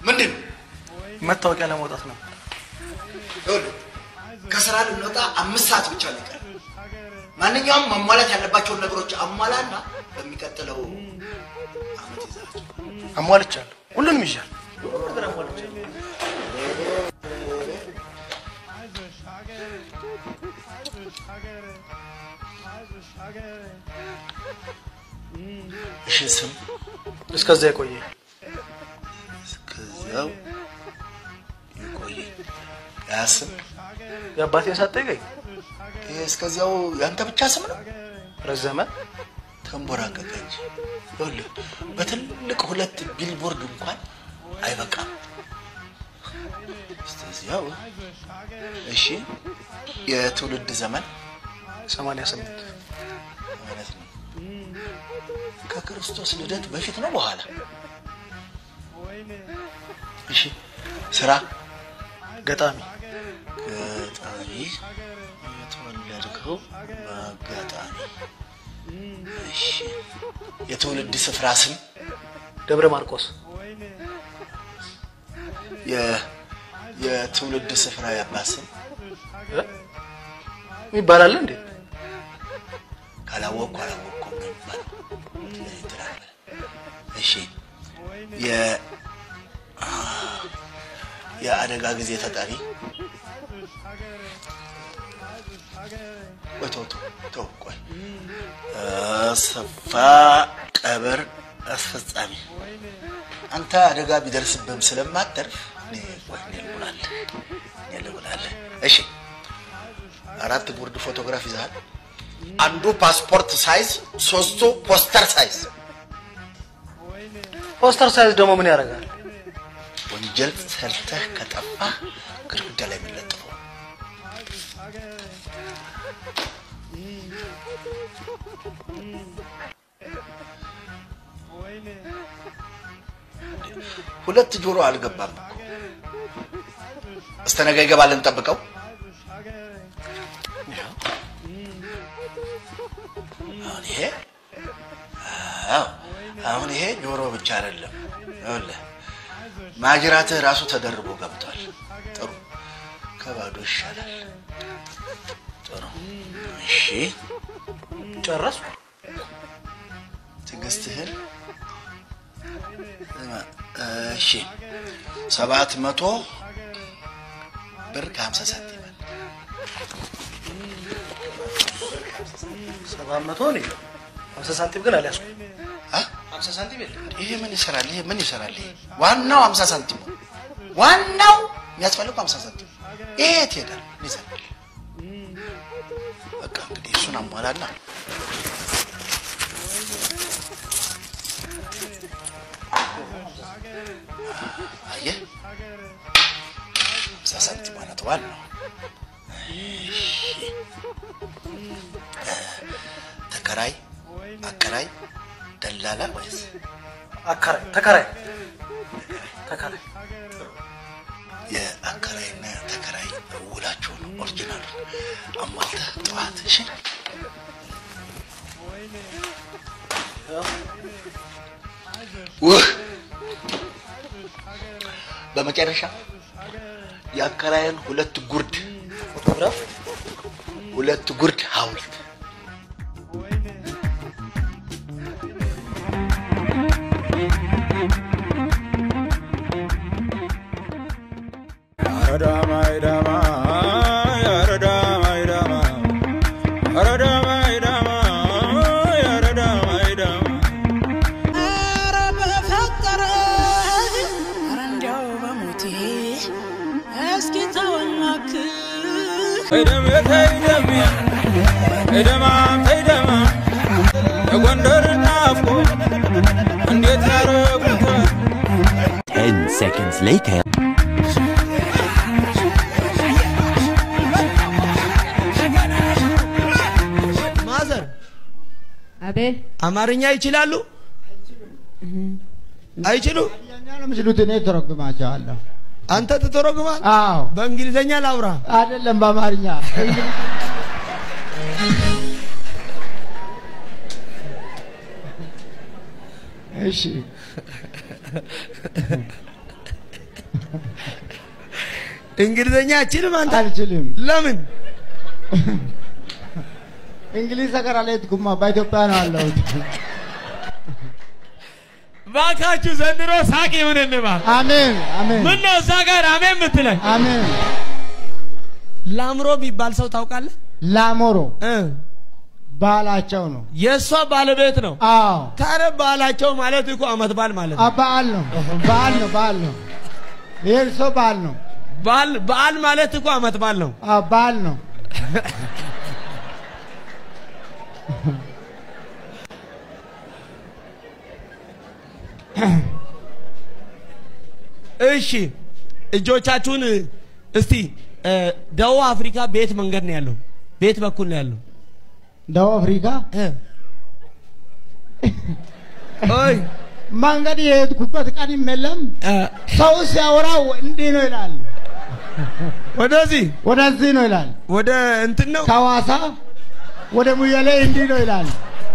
ምንድን መታወቂያ ለማውጣት ነው ከስራ ልንወጣ 5 ሰዓት ብቻ ነው ቀር ማንኛውም ማሟላት ያለባቸው ነገሮች አሟላና በሚቀጥለው አመት ይዛችሁ አሟልቻለሁ ሁሉንም ይሻል ነገር አሟልቻለሁ እሺ ስም እስከዛ ይቆየ እስከዛው ይቆየ ያስም ያባቴን ሳትጠይቀኝ እስከዛው ያንተ ብቻ ስም ነው ረዘመ ተንቦራቀቀ እንጂ ይኸውልህ በትልቅ 2 ቢልቦርድ እንኳን አይበቃም እስከዛው እሺ የትውልድ ዘመን 88 ማለት ነው ከክርስቶስ ልደት በፊት ነው በኋላ እሺ ስራ ገጣሚ የተወለድከው በገጣሚ እሺ የትውልድ ስፍራ ስም ደብረ ማርቆስ የትውልድ ስፍራ ያባስ ይባላል እንዴ ካላወቅኩ ነው ይባላል እሺ የአደጋ ጊዜ ተጠሪ ቆይ ሰፋ ቀብር አስፈጻሚ አንተ አደጋ ቢደርስብህም ስለማትተርፍ ይልውላል እሺ 4 ጉርድ ፎቶግራፍ ይዘሃል አንዱ ፓስፖርት ሳይዝ 3ቱ ፖስተር ሳይዝ ደግሞ ምን ያደርጋል ወንጀል ሰርተህ ከጠፋ ግድግዳ ላይ የሚለጥፈው ሁለት ጆሮ አልገባም እኮ እስተነገ ይገባል እንጠብቀው አሁን ይሄ ጆሮ ብቻ አይደለም ይኸውልህ ማጅራትህ ራሱ ተደርቦ ገብቷል ጥሩ ከባዶ ይሻላል ጥሩ እሺ ጨረስኩ ትግስትህን እሺ 700 ብር ከ50 ሳንቲም 700 ነው 50 ሳንቲም ግን አልያዝኩም 50 ሳንቲም የለም ይሄ ምን ይሰራል ዋናው 50 ሳንቲም ዋናው የሚያስፈልገው 50 ሳንቲም ይሄ ትሄዳል ይዘል በቃ እንግዲህ እሱን አሟላና አየ 50 ሳንቲም ማለት ዋናው ተከራይ አከራይ ደላላ ወይስ ተከራይ የአከራይና ተከራይ ውላቸውን ኦሪጂናል አሟልተህ ጠዋት እሺ በመጨረሻ የአከራይን 2 ጉርድ ፎቶግራፍ 2 ጉርድ ሐውልት seconds later. ማዘር አቤት አማርኛ ይችላሉ? አይችሉ? ያኛው ነው ምስሉት እኔ ተረጉማቸዋለሁ። አንተ ትተረጉማል? አዎ። በእንግሊዘኛ ላውራ? አይደለም በአማርኛ። እሺ እንግሊዘኛ አችልም አንተ? አልችልም። ለምን? እንግሊዝ ሀገር አልሄድኩም በኢትዮጵያ ነው ያለሁት። ባካችሁ ዘንድሮ ሳቅ ይሁንንማ። አሜን አሜን። ምን ነው እዛ ጋር አሜን የምትለኝ? አሜን። ላምሮ የሚባል ሰው ታውቃለህ? ላሞሮ ባላቸው ነው። የሷ ባለቤት ነው። አዎ። ታዲያ ባላቸው ማለት እኮ አመት በዓል ማለት ነው። በዓል ነው። በዓል ነው። የእርሶ በዓል ነው። በዓል ማለት እኮ አመት በዓል ነው። በዓል ነው። እሺ እጆቻችሁን እስቲ ደቡብ አፍሪካ ቤት መንገድ ነው ያለው? ቤት በኩል ነው ያለው? ደቡብ አፍሪካ ኦይ መንገድ የሄድኩበት ቀን የለም። ሰው ሲያወራው እንዲህ ነው ይላል። ወደዚህ ነው ይላል። ወደ እንትን ነው ከሐዋሳ ወደ ሙያሌ እንዲህ ነው ይላል።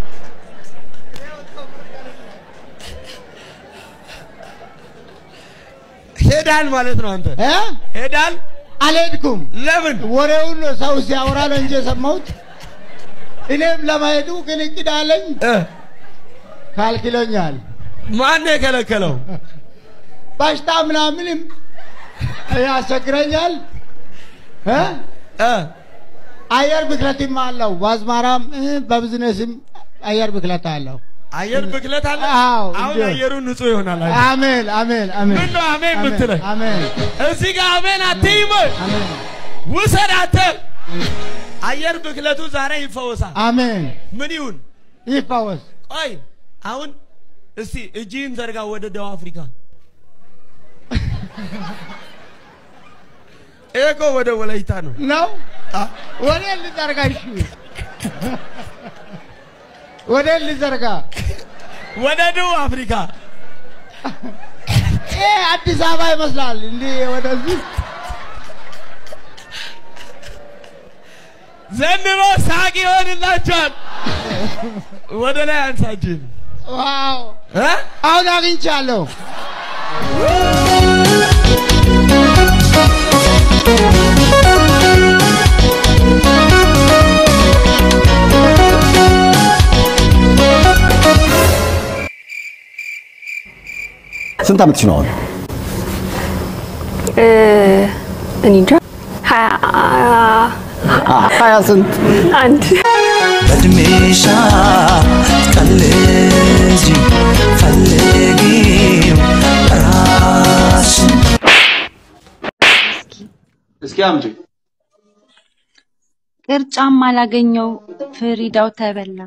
ሄዳል ማለት ነው አንተ? ሄዳል? አልሄድኩም። ለምን? ወሬውን ሰው ሲያወራ ነው እንጂ የሰማሁት። እኔም ለማሄዱ ግን እቅድ አለኝ። ካልክሎኛል። ማን ነው የከለከለው? በሽታ ምናምንም ያስቸግረኛል። አየር ብክለትም አለው። በአዝመራም በቢዝነስም አየር ብክለት አለው። አየር ብክለት አለ? አሁን አየሩ ንጹህ ይሆናል። አሜን አሜን አሜን። ምን ነው አሜን የምትለኝ? አሜን። እዚህ ጋር አሜን አትይም? አሜን። ውሰድ አንተ። አየር ብክለቱ ዛሬ ይፈወሳል። አሜን። ምን ይሁን? ይፈወስ። ቆይ አሁን እስቲ እጅህን ዘርጋ ወደ ደቡብ አፍሪካ። ኤኮ ወደ ወላይታ ነው። ወደ ልዘርጋ። እሺ ወደ ልዘርጋ። ወደ ደቡብ አፍሪካ። አዲስ አበባ ይመስላል እንዴ? ወደዚህ ዘንድሮ ሳቅ ይሆንላችኋል። ወደ ላይ አንሳጅን። ዋው! አሁን አግኝቻለሁ። ስንት ዓመት ነው? እኔ እንጃ 20 ስንት? አንድ በድሜሻ ቀልጂ ፈልጊው ራስ እስኪ አምጪ። ቅርጫም አላገኘው ፍሪዳው ተበላ።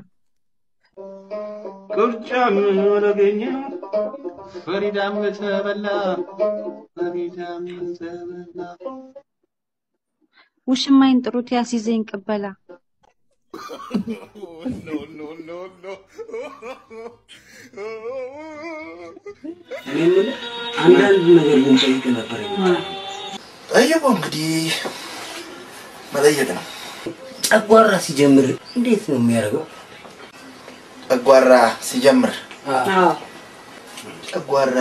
ቅርጫም አላገኘው ፍሪዳም ተበላ። ውሽማይን ጥሩት ያሲዘኝ ቅበላ። አንዳንድ ነገር ልንጠይቅ ነበር። ጠይቁ እንግዲህ መጠየቅ ነው። ጨጓራ ሲጀምር እንዴት ነው የሚያደርገው? ጨጓራ ሲጀምር ጨጓራ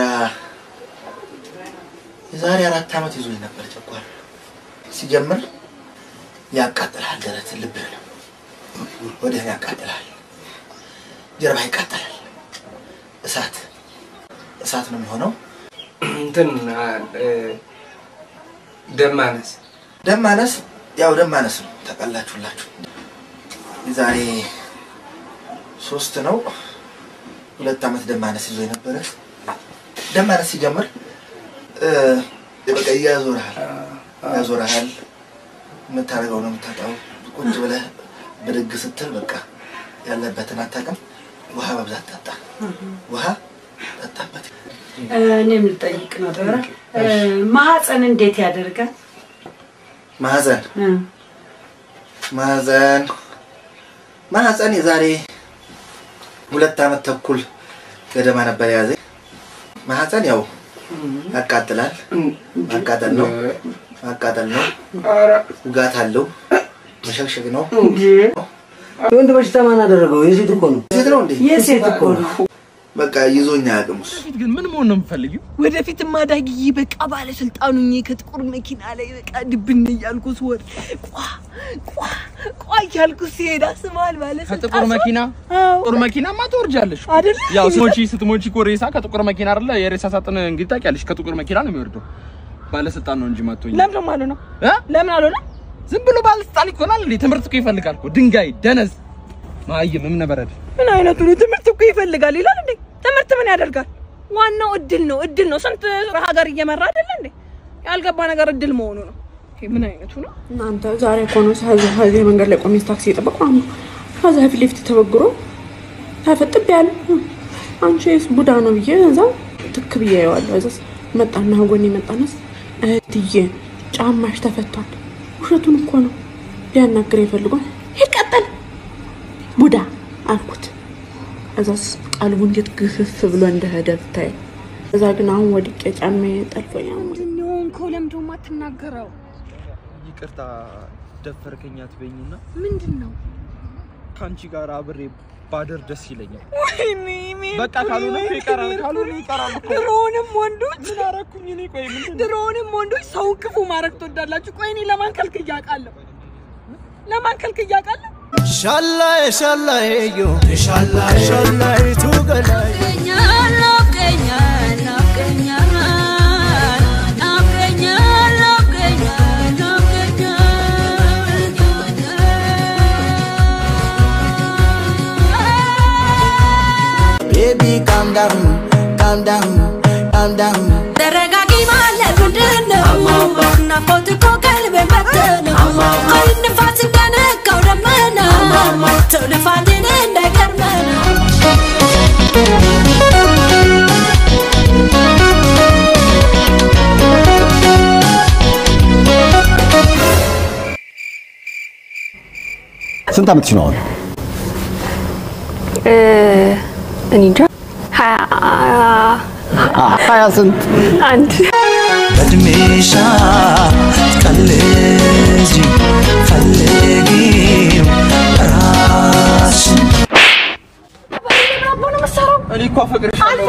የዛሬ 4 ዓመት ይዞኝ ነበር። ጨጓራ ሲጀምር ያቃጥላል። ደረት ልብ ነው ወደኛ ያቃጥላል። ጀርባ ይቃጠላል። እሳት ነው የሚሆነው። እንትን ደም ማነስ ያው ደም ማነስ ነው። ተቀላችሁላችሁ። የዛሬ 3 ነው 2 ዓመት ደም ማነስ ይዞኝ ነበር። ደም ማነስ ሲጀምር በቃ ያዞርሃል። የምታረገው ነው የምታጣው። ቁጭ ብለህ ብድግ ስትል በቃ ያለበትን አታውቅም። ውሃ በብዛት ጠጣ። ውሃ ጠጣበት። እኔም ልጠይቅ ነበር። ማህፀን እንዴት ያደርጋል? ማህፀን የዛሬ 2 ዓመት ተኩል ገደማ ነበር ያዘኝ። ማህፀን ያው ያቃጥላል። ማቃጠል ነው። ውጋት አለው። መሸግሸግ ነው። ወንድ በሽታ ማን አደረገው? የሴት እኮ ነው። የሴት ነው እንዴ? የሴት እኮ ነው። በቃ ይዞኛ ያቅሙስ ወደፊት ግን ምን መሆን ነው የምፈልጊው? ወደፊት ማዳጊዬ በቃ ባለስልጣኑኝ ከጥቁር መኪና ላይ በቃ ድብን እያልኩ ስወር ቋ እያልኩ ሲሄድ አስበዋል ባለስልጣን ከጥቁር መኪና ጥቁር መኪናማ ትወርጃለሽ አይደል? ያው ስትሞቺ እኮ ሬሳ ከጥቁር መኪና አይደለ የሬሳ ሳጥን እንግዲህ ታውቂያለሽ ከጥቁር መኪና ነው የሚወርደው ባለስልጣን ነው እንጂ ማጥቶኝ ለምን ማለት ነው ለምን አልሆነ ዝም ብሎ ባለስልጣን ይኮናል እንዴ ትምህርት እኮ ይፈልጋል እኮ ድንጋይ ደነዝ ማይም ምን ነበረድ ምን አይነቱ ነው ትምህርት እኮ ይፈልጋል ይላል እንዴ ትምህርት ምን ያደርጋል ዋናው እድል ነው ስንት ሀገር እየመራ አይደል እንዴ ያልገባ ነገር እድል መሆኑ ነው ምን አይነቱ ነው እናንተ ዛሬ እኮ ነው ሳይዝ መንገድ ላይ ቆሜ ታክሲ እየጠበቅኩ ነው ከዛ ፊት ተበግሮ ታፈጥብ ያለ አንቺስ ቡዳ ነው ብዬ እዛ ትክ ብዬ ያዋለው እዛስ መጣና ጎኔ መጣነስ እህትዬ ጫማሽ ተፈቷል ውሸቱን እኮ ነው ሊያናግር ይፈልጋል ይቀጥል ቡዳ አልኩት እዛስ ቀልቡ እንዴት ግፍፍ ብሎ እንደሄደ ብታይ እዛ ግን አሁን ወድቄ ጫማዬ ጠልፎኛል ምንድነው ኮለምዶ ማትናገረው ይቅርታ ደፈርከኝ አትበይኝና ምንድነው ካንቺ ጋር አብሬ ባደር ደስ ይለኛል ወይኔ በቃ ካልሆነ ይቀራል ድሮንም ወንዶች ምን አረኩኝ እኔ ቆይ ምንድነው ድሮንም ወንዶች ሰው ክፉ ማረክ ትወዳላችሁ ቆይ እኔ ለማን ከልክያቃለሁ ሻላዬ ዮ ሻላዬ ቱገላይ Baby calm down ተረጋጊ ማለት ምንድነው ናፍቆት እኮ ቀልቤ በተነው ቆይ ንፋስ እንደነካው ደመና ተው ልፋቴን እንዳይቀርመን ስንት ዓመትሽ ነው አሁን? እኔ እንጃ 20 ስንት አንድ በድሜሻ ቀልጂ ፈልጊው ራስን እኔ እኮ አፈቅርሻለሁ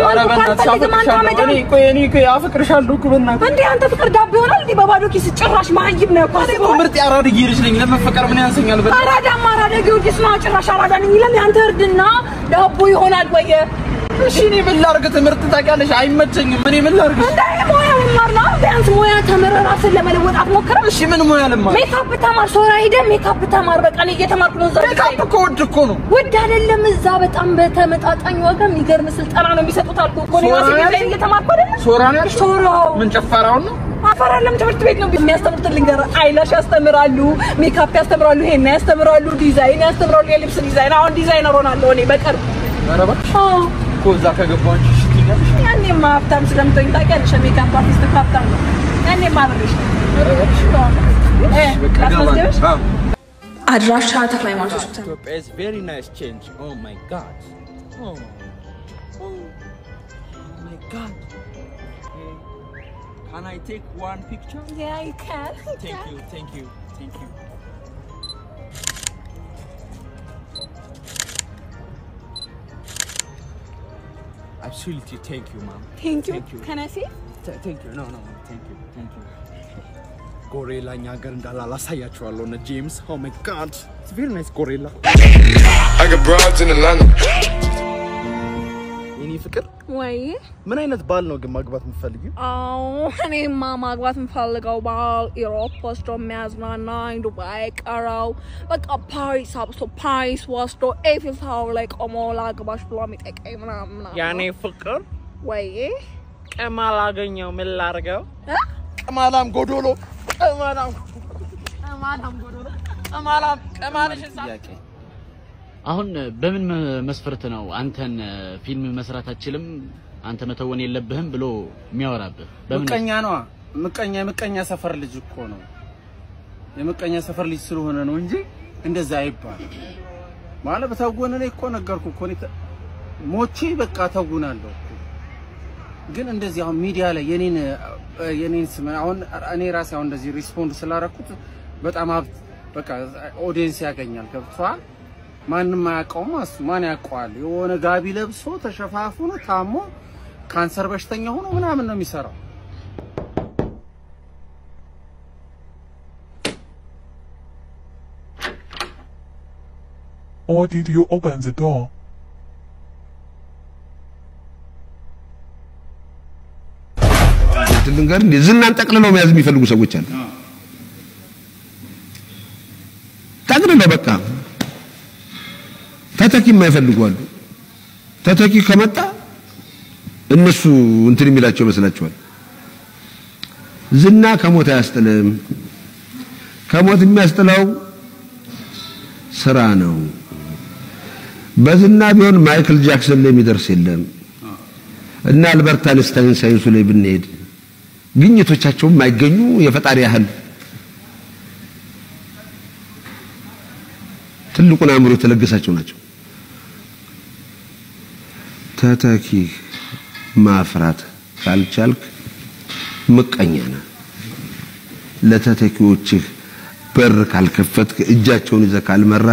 እኔ እኮ አፈቅርሻለሁ እኮ በእናትህ እንዴ አንተ ፍቅር ዳብ ይሆናል እንዴ በባዶ ኪስ ጭራሽ ማይም ነው እኮ ምርጥ አራዳ ይርሽ ነኝ ለመፈቀር ምን ያንሰኛል አራዳ ጊዮርጊስ ነው ጭራሽ አራዳ ነኝ ይላል ያንተ እርድና ዳቦ ይሆናል ወይ እሺ እኔ ምን ላድርግ ትምህርት ታውቂያለሽ አይመቸኝም እኔ ምን ላድርግ እንዴ ሞያ መማር ነው ቢያንስ ሞያ ተምረህ ራስን ለመለወጥ አትሞክርም እሺ ምን ሞያ ልማር ሜካፕ ተማር ሶራ ሄደህ ሜካፕ ተማር በቃ እኔ እየተማርኩ ነው እዛ ሜካፕ እኮ ውድ እኮ ነው ውድ አይደለም እዛ በጣም በተመጣጣኝ ዋጋ የሚገርም ስልጠና ነው የሚሰጡት አልኩ እኮ ነው እኔ እየተማርኩ አይደል ሶራ ነው ያልሽ ምን ጨፈራው ነው አፈራለም ትምህርት ቤት ነው የሚያስተምሩት ልንገር አይላሽ ያስተምራሉ ሜካፕ ያስተምራሉ ሄና ያስተምራሉ ዲዛይን ያስተምራሉ የልብስ ዲዛይን አሁን ዲዛይነር ሆናለሁ እኔ በቅርብ አረባሽ ኮዛ ከገባንቺ ሽቲኛል ያኔ ማፍታም ስለምትኝ ታውቂያለሽ ሜካፕ አርቲስት ካፍታም ነው ያኔ ማብረሽ አድራሻ ተክለሃይማኖት ሆስፒታል Ethiopia is very nice change oh my god oh my god can I take one picture yeah you can thank you Absolutely, thank you, mom. Thank you. Can I see? Thank you. No, thank you. Gorilla nyagar ndala ላሳያችኋለሁ እና ጄምስ oh my god it's very nice gorilla I got broads in Atlanta እኔ ፍቅር ወይ ምን አይነት ባል ነው ግን ማግባት የምትፈልጊው እኔማ ማግባት የምፈልገው ባል ኢሮፕ ወስዶ የሚያዝናናኝ ዱባይ ቀራው በቃ ፓሪስ አብሶ ፓሪስ ወስዶ ኤፊል ታወር ላይ ቆሞ ላግባሽ ብሎ የሚጠይቀኝ ምናምን ያኔ ፍቅር ወይ ቀማል አገኘው ምን ላድርገው ቀማላም ጎዶሎ ቀማልሽ ጥያቄ አሁን በምን መስፈርት ነው አንተን ፊልም መስራት አትችልም አንተ መተወን የለብህም ብሎ የሚያወራብህ ምቀኛ ነው ምቀኛ ሰፈር ልጅ እኮ ነው የምቀኛ ሰፈር ልጅ ስለሆነ ነው እንጂ እንደዛ አይባል ማለት ተወነ ላይ እኮ ነገርኩ እኮ ሞቼ በቃ ተውናለሁ ግን እንደዚህ አሁን ሚዲያ ላይ የኔን ስም አሁን እኔ ራሴ አሁን እንደዚህ ሪስፖንድ ስላረኩት በጣም በቃ ኦዲየንስ ያገኛል ገብቷል ማንም አያውቀውም እሱ ማን ያውቀዋል የሆነ ጋቢ ለብሶ ተሸፋፍኖ ታሞ ካንሰር በሽተኛ ሆኖ ምናምን ነው የሚሰራው Or did you open the door? ልንገር ዝናን ጠቅልለው መያዝ የሚፈልጉ ሰዎች አሉ ጠቅልለው በቃ ተተኪ የማይፈልጉ አሉ ተተኪ ከመጣ እነሱ እንትን የሚላቸው መስላቸዋል ዝና ከሞት አያስጥልም ከሞት የሚያስጥለው ስራ ነው በዝና ቢሆን ማይክል ጃክሰን ላይ የሚደርስ የለም እና አልበርት አንስታይን ሳይንሱ ላይ ብንሄድ ግኝቶቻቸው የማይገኙ የፈጣሪ ያህል ትልቁን አእምሮ የተለገሳቸው ናቸው ተተኪ ማፍራት ካልቻልክ ምቀኛ ነህ ለተተኪዎች በር ካልከፈትክ እጃቸውን ይዘህ ካልመራ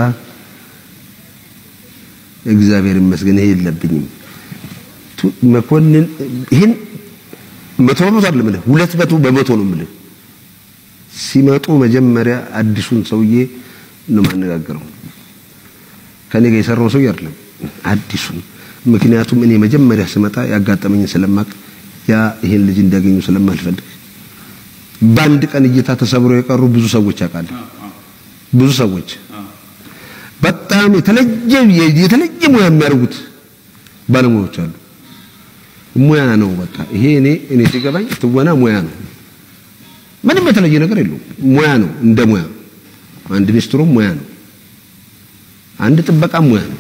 እግዚአብሔር ይመስገን ይሄ የለብኝም መኮንን ይሄን 100% አይደለም 200% ነው የምልህ ሲመጡ መጀመሪያ አዲሱን ሰውዬ ነው ማነጋገረው ከኔ ጋር የሰራው ሰውዬ አይደለም አዲሱን ምክንያቱም እኔ መጀመሪያ ስመጣ ያጋጠመኝ ስለማቅ ያ ይሄን ልጅ እንዲያገኙ ስለማልፈልግ ባንድ ቀን እይታ ተሰብሮ የቀሩ ብዙ ሰዎች ያውቃሉ ብዙ ሰዎች በጣም የተለየ ሙያ የሚያርጉት ባለሙያዎች አሉ ሙያ ነው በቃ ይሄ እኔ ሲገባኝ ትወና ሙያ ነው ምንም የተለየ ነገር የለውም ሙያ ነው እንደ ሙያ አንድ ሚኒስትሩም ሙያ ነው አንድ ጥበቃ ሙያ ነው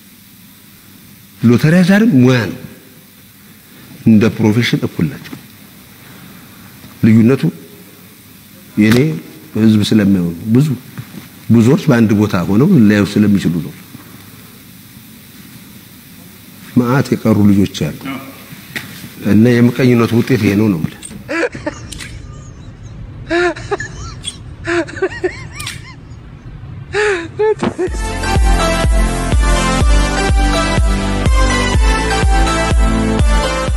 ሎተሪ አዛርም ሙያ ነው እንደ ፕሮፌሽን እኩል ናቸው ልዩነቱ የኔ ህዝብ ስለሚያው ብዙዎች በአንድ ቦታ ሆነው ላዩ ስለሚችሉ ነው ማአት የቀሩ ልጆች አሉ እና የምቀኝነት ውጤት ይሄ ነው ማለት ነው